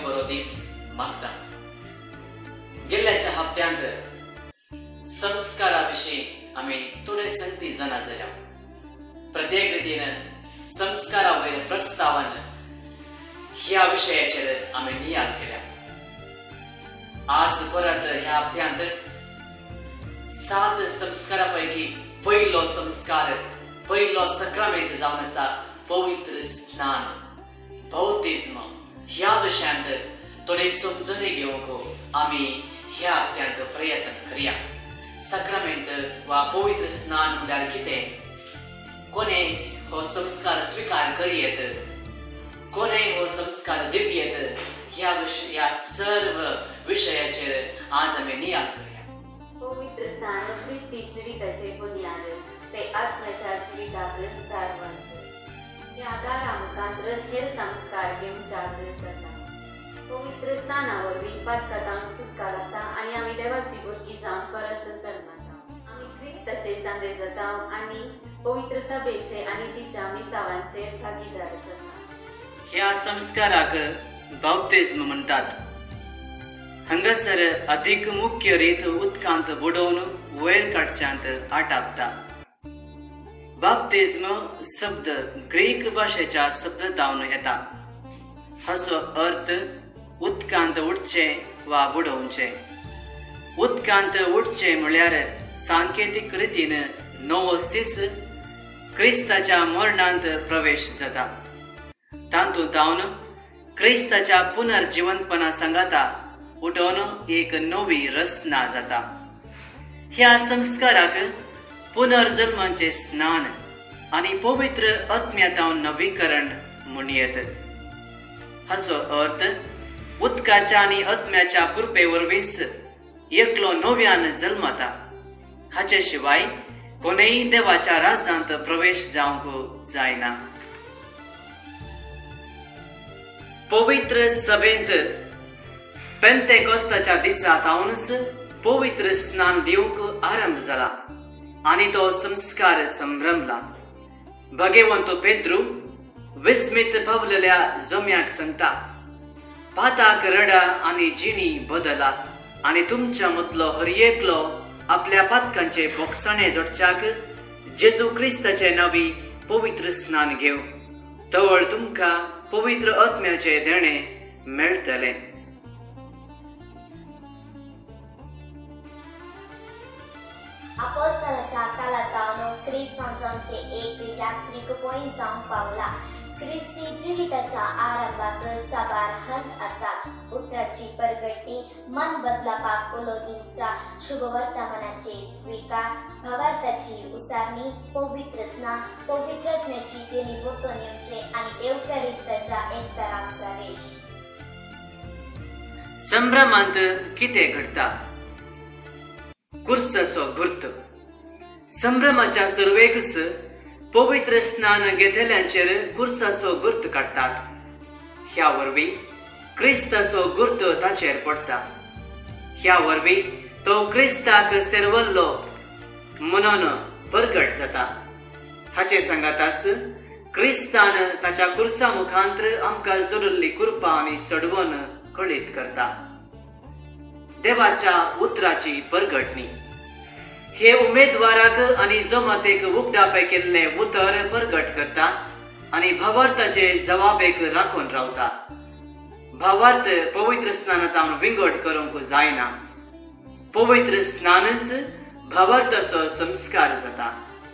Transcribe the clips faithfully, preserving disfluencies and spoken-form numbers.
बरो दीस मागता. गेल्ल्याच्या हप्त्यांत संस्कारा विशीं आमी थोडे संगती जाणा जाल्या. प्रत्येक रितीन संस्कारा वयर प्रस्तावन ह्या विशयाचेर आमी नियाळ केल्या. आज परत ह्या हप्त्यांत सात संस्कारा पैकी पयलो संस्कार पयलो सक्रमेंट जावन आसा पवित्र स्नान बौतिस्म. ह्या विशयांत थोडे समजून घेवंक आमी ह्या हप्त्यांत प्रयत्न करया. सक्रमेंट वा पवित्र स्नान म्हळ्यार कितें, कोणे हो संस्कार स्वीकार करियेत, कोणे हो संस्कार दिवयेत, ह्या विषय ह्या सर्व विशयाचेर आज आमी नियाळ करया. पवित्र स्नान ख्रिस्ती जिविताचे बुनियाद ते आत्म्याच्या जिविताक दारवंत. ह्या दारा मुखांतर हेर संस्कार घेवच्याक जाता. पवित्र स्नाना वरवीं पातकांतांत सुटका लागता आनी आमी देवाची भुरगीं जावन परत जल्मता. आमी क्रिस्ताचे सांदे जाता आनी पवित्र सभेचे आनी तिच्या मिसावांचे भागीदार जाता. ह्या संस्काराक बौतिस्म म्हणटात. हांगासर अधिक मुख्य रीत उदकांत बुडोवन वयर काडच्यांत आटापता. बाप्तिस्म शब्द ग्रीक भाशेच्या शब्दांतल्यान येता. हाचो अर्थ उदकांत उडचे वा बुडोवचे. उदकांत उडचे म्हळ्यार सांकेतीक रितीन नवो सीस क्रिस्ताच्या मरणांत प्रवेश जाता. तातूंत जावन क्रिस्ताच्या पुनर्जिवंतपणा सांगाता उठोवन एक नवी रचना जाता. ह्या संस्काराक पुनर्जन्माचे स्नान आनी पवित्र आत्म्यातान नवीकरण म्हणयेत. हाचो अर्थ उदकाच्या आनी आत्म्याच्या कृपे वरवींच एकलो नव्यान जल्मता. हाचे शिवाय कोणेय देवाच्या राज्यांत प्रवेश जावंक जायना. पवित्र सभेंत पेंतेकोस्ताच्या दिसा तावनच पवित्र स्नान दिवंक आरंभ जाला आनी तो संस्कार संभ्रमला. भगवंत पेद्रू विस्मित पावलेल्या जोम्याक सांगता, पाताक रडा आनी जिणी बदला आनी तुमच्या मदलो हर एकलो आपल्या पातकांचे बोगसणे जोडच्याक जेजू क्रिस्ताचे नावी पवित्र स्नान घेव. तवळ तुमकां पवित्र आत्म्याचे देणे मेळटले. अपोस्तलाच्या काळांत क्रिस्तांचे एक यात्रिक पॉइंट जावन पावला. क्रिस्ती जिविताच्या आरंभात साबार हंत आसा. उतराची परगट्टी, मन बदलापाक उलोवनीच्या शुभवर्तमानाचे स्वीकार, भावार्थाची उसारणी, पवित्र स्नान, पवित्रत्म्याची देणी भोगून येवचे आनी एवकारिस्ताच्या एकदाराक प्रवेश. संभ्रमांत कितें घडटा? कुर्ससो घुर्त. संभ्रमाच्या सुरवेकच पवित्र स्नान घेतल्यांचेर कुर्साचो गुर्त काडटात. ह्या वरवीं क्रिस्ताचो गुर्त ताचेर पडटा. ह्या वरवीं तो क्रिस्ताक सेरवल्लो म्हणून प्रगट जाता. हाचे सांगातास क्रिस्तान ताच्या कुर्सा मुखांतर आमकां जोडिल्ली कृपा आनी सडवण कळीत करता. देवाच्या उतराची परगटणी हे उमेदवाराक आनी जमातेक उगडापे केल्ले उतर परगट करता आनी भावार्थाचे जवाबेक राखून रावता. भावार्थ पवित्र स्नानांत विंगड करूंक जायना. पवित्र स्नानच भावार्थाचो संस्कार जाता.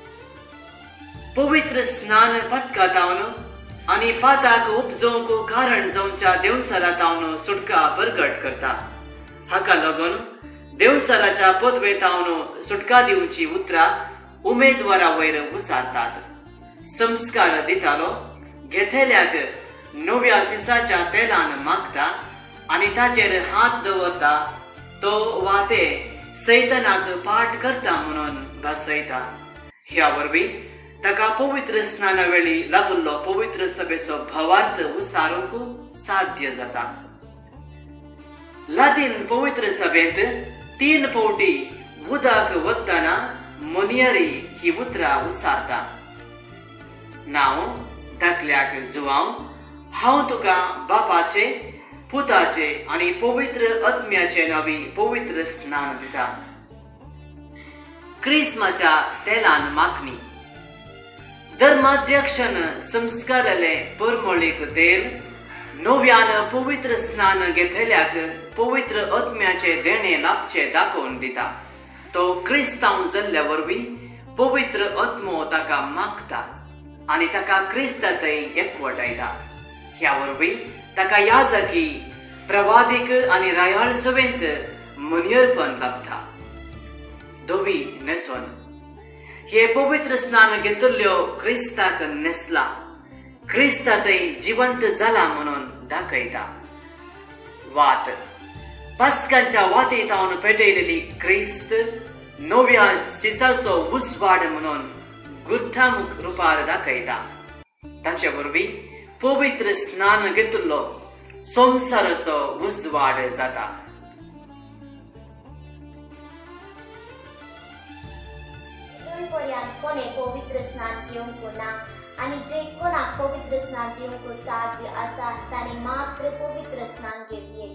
पवित्र स्नान पातकातावन आनी पाताक उपजोवंक कारण जावच्या देवसरातावन सुटका परगट करता. हाका लागून देवसराच्या पदवेतावन सुटका दिवची उतरां उमेदवारा वयर उसारतात. संस्कार दितालो घेतल्याक नव्या सिसाच्या तेलान मागता आनी ताचेर हात दवरता. तो वा ते सैतानाक पाठ करता म्हणून भासयता. ह्या वरवीं ताका पवित्र स्नाना वेळी लाभिल्लो पवित्र सभेचो भावार्थ उसारूंक साध्य जाता. लातीन पवित्र सभेंत तीन फावटी उदक वतना मोनियरी ही उतरां उसारता. नांव धाकल्याक जुवांव, हांव तुका बापाचे पुताचे आणि पवित्र आत्म्याचे नवी पवित्र स्नान दिता. क्रिस्माच्या तेलान माखणी. धर्माध्यक्षन संस्काराले परमोळीक तेल नव्यान पवित्र स्नान घेतल्याक पवित्र आत्म्याचे देणे लाभचे दाखोवन दिता. तो क्रिस्तांव जाल्ल्या वरवीं पवित्र आत्मो ताका मागता आनी ताका क्रिस्तांतय एकवटायता. ह्या वरवीं ताका याजकी, प्रवादीक आनी रायाळ सवेंत मनियरपण लाभता. धोबी न्हेसोन हे पवित्र स्नान घेतल्यो क्रिस्ताक नेसला, क्रिस्तांतय जिवंत जाला म्हणून दाखयता. वात. पास्कांच्या वातेंत हांव पेटयलेली क्रिस्त नव्या सिसाचो उजवाड म्हणून गुर्थामुख रुपार दाखयता. ताचे वरवीं पवित्र स्नान घेतलो संसाराचो उजवाड जाता. पर्यंत कोणे पवित्र स्नान घेवंक ना आणि जे कोणाक पवित्र स्नान घेवंक साध्य आसा ताणे मात्र पवित्र स्नान घेवचें.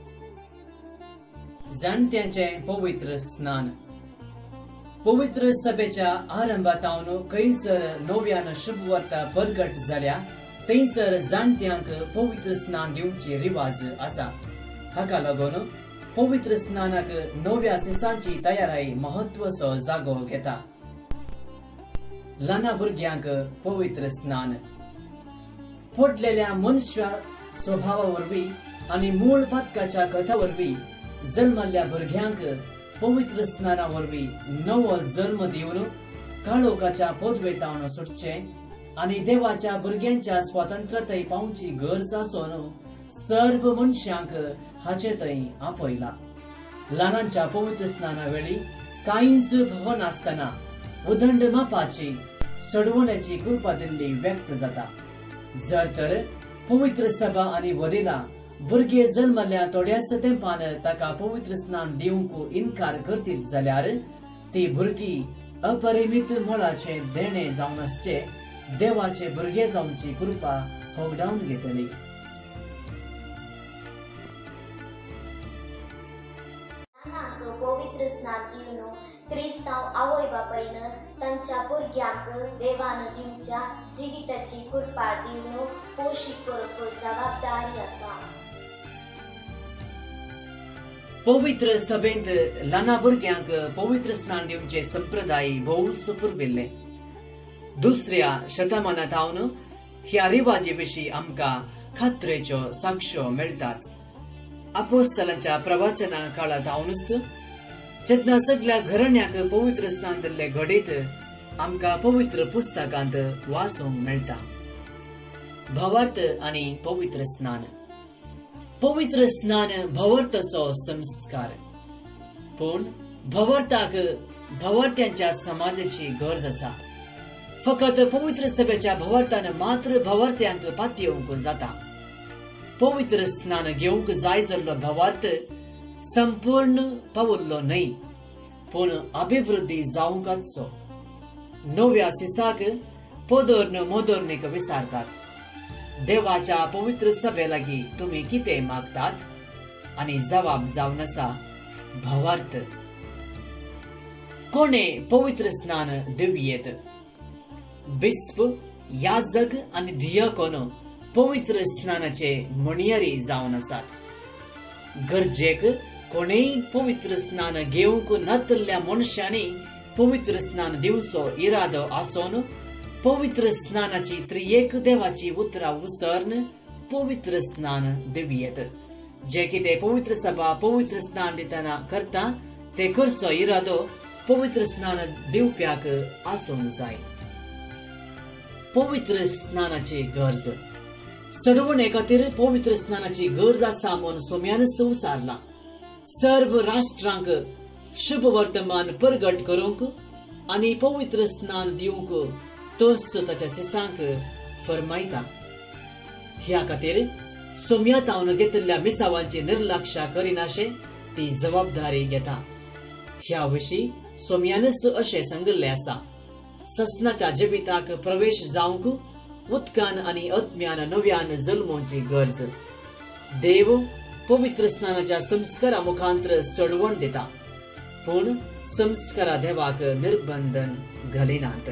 जाणट्यांचे पवित्र स्नान. पवित्र सभेच्या आरंभातावन खंयसर नव्यान शुभवार्ता प्रगट जाल्या थंयसर जाणट्यांक पवित्र स्नान दिवचे रिवाज आसा. हाका लागून पवित्र स्नानाक नव्या सिसांची तयाराई महत्वाचो जागो घेता. ल्हान भुरग्यांक पवित्र स्नान. फोडलेल्या मनुष्य स्वभावा वरवीं आनी मूळ पातकाच्या कथा वरवीं जल्मल्ल्या भुरग्यांक पवित्र स्नाना वरवीं नवो जल्म दिवन काळोखाच्या पोदवेतावन सुटचे आनी देवाच्या भुरग्यांच्या स्वातंत्र्यताय पावची गरज आसून सर्व मनशांक हाचे थंय आपयला. ल्हानांच्या पवित्र स्नाना वेळी कांयच भवन आसतना उदंड मापाची सडवण्याची कृपा दिल्ली व्यक्त जाता. जर तर पवित्र सभा आनी वडिलां भुरगे जल्मल्या थोड्याच तेंपान ताका पवित्र स्नान दिवंक इन्कार करतीत जाल्यार ती भुरगी अपरिमित मोलाचे देणे जावन आसचे देवाचे भुरगे जावची कृपा होगडावन घेतली. पवित्र स्नान दिवन क्रिस्तांव आवय बापायन तांच्या भुरग्यांक देवान दिवच्या जिविताची कृपा दिवन पोशीत करप जबाबदारी आसा. पवित्र सभेंत ल्हान भुरग्यांक पवित्र स्नान दिवचे संप्रदाय भोव सुपुर्विल्ले. दुसऱ्या शतमानांत हावन ह्या रिवाजी विशीं आमकां खात्रेच्यो साक्ष्यो मेळटात. अपोस्तलांच्या प्रवचना काळांत हावनच जेन्ना सगळ्या घराण्यांक पवित्र स्नान दिल्ले घडीत आमकां पवित्र पुस्तकांत वाचूंक मेळटा. भवार्थ आनी पवित्र स्नान. पवित्र स्नान भवार्थाचो संस्कार. पूण भवार्थाक भवार्थ्यांच्या समाजाची गरज आसा. फकत पवित्र सभेच्या भवार्थान मात्र भवार्थ्यांक पातयेवंक जाता. पवित्र स्नान घेवंक जाय जाल्लो भवार्थ संपूर्ण पावल्लो न्हय पूण अभिवृद्धी जावंकचो. नव्या सिसाक पोदोर्न मोदोर्नीक विचारतात. देवाच्या पवित्र सभे लागीं तुमी कितें मागतात आनी जबाब जावन आसा भवार्थ. कोणे पवित्र स्नान दिवयेत. बिस्प, याजक आनी दियाकोन पवित्र स्नानाचे मणियारी जावन आसात. गरजेक कोणेय पवित्र स्नान घेवंक नातल्ल्या मनशांनी पवित्र स्नान दिवचो इरादो आसोन पवित्र स्नानाची त्रिएक देवाची उतरां उसर्ण पवित्र स्नान दिवयेत. जे कितें पवित्र सभा पवित्र स्नान दितना करता ते करचो इरादो पवित्र स्नान दिवप्याक आसूंक जाय. पवित्र स्नानाची गरज. सडवणे खातीर पवित्र स्नानाची गरज आसा म्हूण सोम्यानच उसारला. सर्व राष्ट्रांक शुभ वर्तमान प्रगट करूंक आनी पवित्र स्नान दिवंक तोच ताच्या सिसांक फरमायता. ह्या खातीर सोम्यात हांव घेतिल्ल्या मिसावांची निर्लक्ष्य करिनाशे ती जबाबदारी घेता. ह्या विशीं सोम्यानच अशें सांगिल्लें आसा. ससनाच्या जिविताक प्रवेश जावंक उदकान आनी आत्म्यान नव्यान जल्मोवची गरज. देव पवित्र स्नानाच्या संस्कारा मुखांतर सोडवण दिता, पूण संस्कारा देवाक निर्बंधन घालिनात.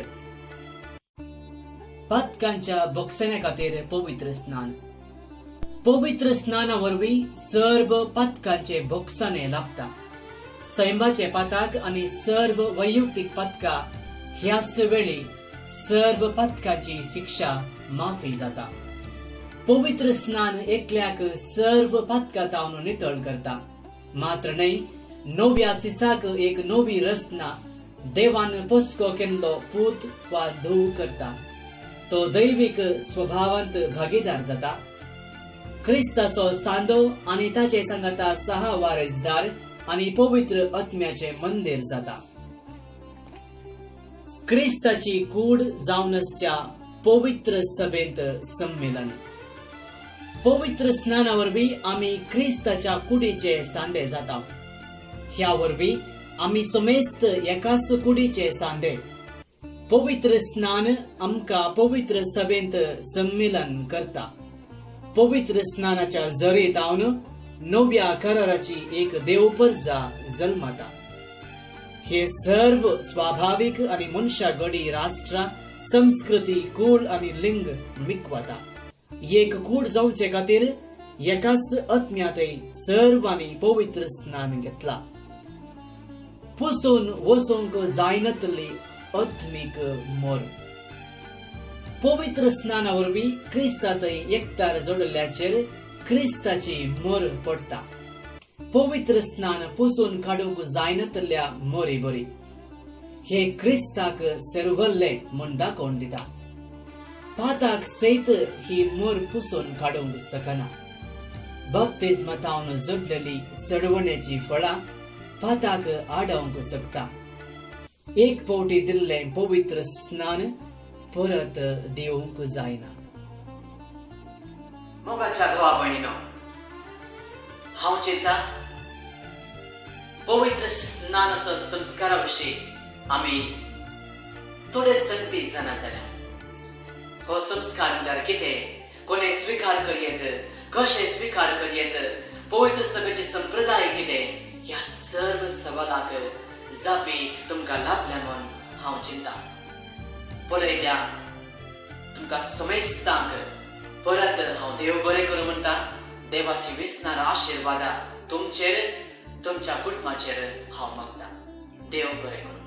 पदकांच्या बक्षण्या खातीर पवित्र स्नान. पवित्र स्नाना वरवीं सर्व पदकांचे बक्षणे लाभता. सैमाचे पताक आणि सर्व वैयक्तिक पदका ह्याच वेळी सर्व पदकांची शिक्षा माफी जाता. पवित्र स्नान एकल्याक सर्व पदकातावन नितळ करता, मात्र न्हय नव्या सिसाक एक नवी रचना देवान पोसको केल्लो पूत वा धूव करता. तो दैविक स्वभावांत भागीदार जाता. ख्रिस्ताचो सांदो आणि ताचे सांगाता सहा वारेसदार आणि पवित्र आत्म्याचे मंदिर जाता. ख्रिस्ताची कूड जावनसच्या पवित्र सभेंत संमेलन. पवित्र स्नाना वरवीं आमी ख्रिस्ताच्या कुडीचे सांदे जाता. ह्या वरवीं आमी समेस्त एकाच कुडीचे सांदे. पवित्र स्नान आमकां पवित्र सभेंत संमेलन करता. पवित्र स्नानाच्या जरेतावन नव्या कराराची एक देवपर्जा जल्माता. हे सर्व स्वाभाविक आणि मनशा गडी राष्ट्र संस्कृती कुळ आणि लिंग मिकवता. एक कूड जावचे खातीर एकाच आत्म्यातय सर्वांनी पवित्र स्नान घेतला. पुसून वचूंक जायनातली आत्मीक मोर. पवित्र स्नाना वरवीं ख्रिस्तातय एकतार जोडल्याचेर ख्रिस्ताची मोर पडटा. पवित्र स्नान पुसून काडूंक जायनातल्या मोरी बरी. हे ख्रिस्ताक सेरवल्ले म्हूण दाखोवन दिता. पाताक सैत ही मोर पुसून काडूंक शकना. बप्तिस्मातावन जोडलेली सडवण्याची फळां पाताक आडावंक शकता. एक पावटी दिल्ले पवित्र स्नान परत दिवंक जायना. मोगाच्या भावा भयणीनो, हांव चिंता पवित्र स्नानाचो संस्कारा विशीं आमी थोडे संगती जाणा जाल्या. हो संस्कार म्हळ्यार कितें, कोणे स्वीकार करयेत, कशे स्वीकार करयेत, पवित्र सभेचे संप्रदाय कितें, ह्या सर्व सवालाक जापी तुमकां लाभल्या म्हूण हांव चिंता. पळयत्या तुमकां समेस्तांक परत हांव देव बरें करूं म्हणटा. देवाची विस्नार आशिर्वादा तुमचेर, तुमच्या कुटुंबाचेर हांव मागता. देव बरें करूं.